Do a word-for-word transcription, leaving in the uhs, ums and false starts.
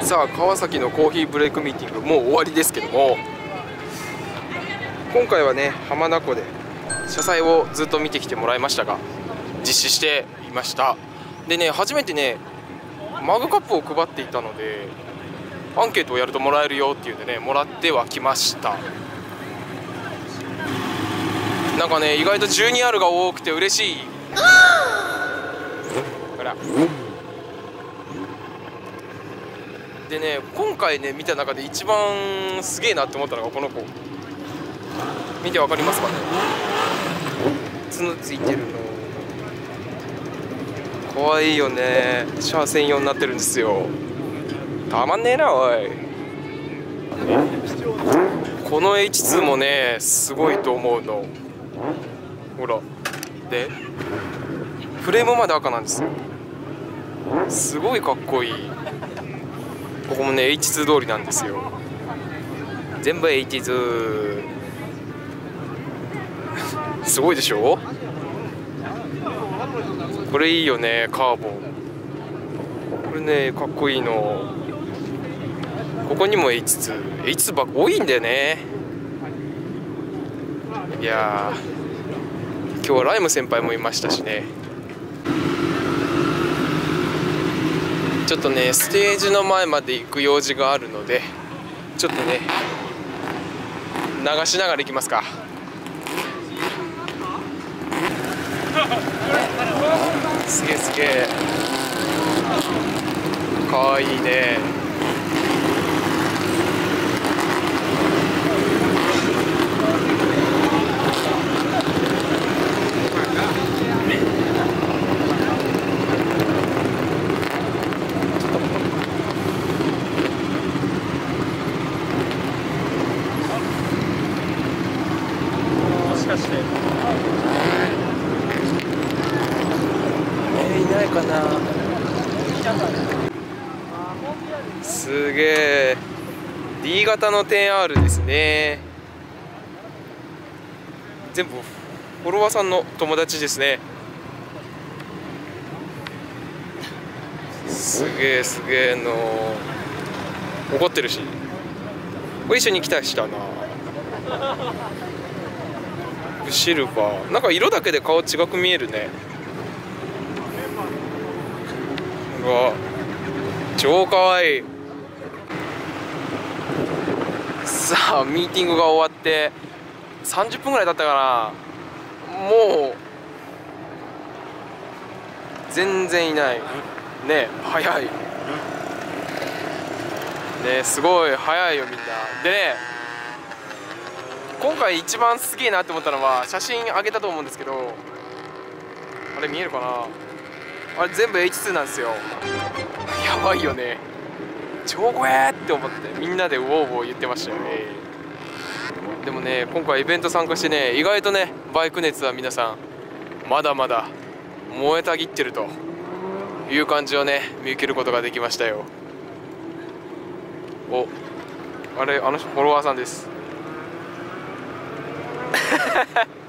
さあ川崎のコーヒーブレイクミーティングもう終わりですけども、今回はね浜名湖で車載をずっと見てきてもらいましたが実施していました。でね、初めてねマグカップを配っていたのでアンケートをやるともらえるよっていうんでね、もらってはきました。なんかね意外と じゅうにアール が多くて嬉しい。ほらでね、今回ね見た中で一番すげえなって思ったのがこの子。見てわかりますかね、角ついてるのかわいいよね。シャア専用になってるんですよ。たまんねえなおい。この エイチツー もねすごいと思うの。ほらでフレームまで赤なんですよ。すごいかっこいい。ここもね エイチツー 通りなんですよ。全部 エイチツー すごいでしょ。これいいよね、カーボン。これねかっこいいの。ここにも エイチツー エイチツー ばっか多いんだよね。いやー今日はライム先輩もいましたしね。ちょっとねステージの前まで行く用事があるのでちょっとね流しながら行きますか。すげえすげえかわいいね。すげえ D 型の テンアール ですね。全部フォロワーさんの友達ですね。すげえすげえの怒ってるし、これ一緒に来た人だな。シルバーなんか色だけで顔違く見えるね。うわ超かわいい。さあミーティングが終わってさんじゅっぷんぐらい経ったかな。もう全然いないね。早いね、すごい早いよみんな。でね今回一番すげえなって思ったのは写真上げたと思うんですけど、あれ見えるかな、あれ全部 エイチツー なんですよ。やばいよね、超怖えって思ってみんなでウォーウォー言ってましたよね。でもね今回イベント参加してね意外とねバイク熱は皆さんまだまだ燃えたぎってるという感じをね見受けることができましたよ。おあれあのフォロワーさんです。